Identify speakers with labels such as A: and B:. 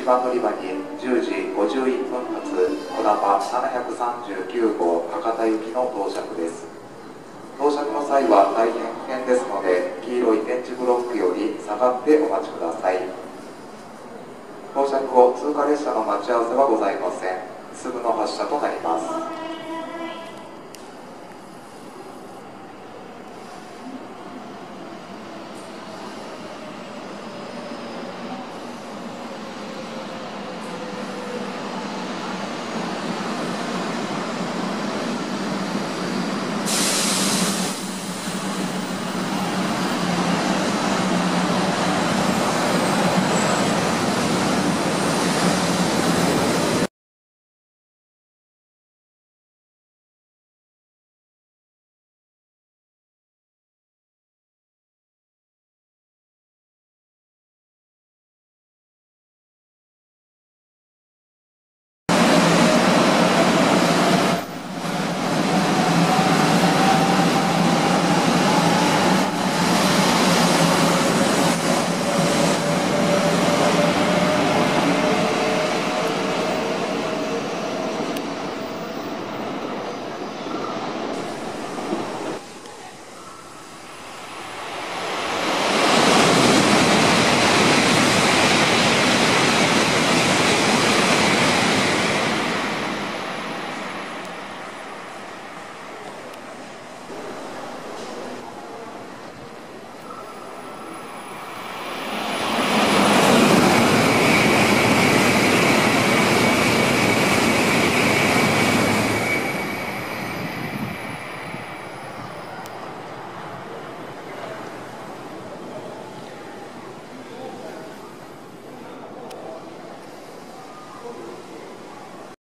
A: 番乗り場に10時51分発こだま739号博多行きの到着です。到着の際は大変危険ですので、黄色い点字ブロックより下がってお待ちください。到着後、通過列車の待ち合わせはございません。すぐの発車となります。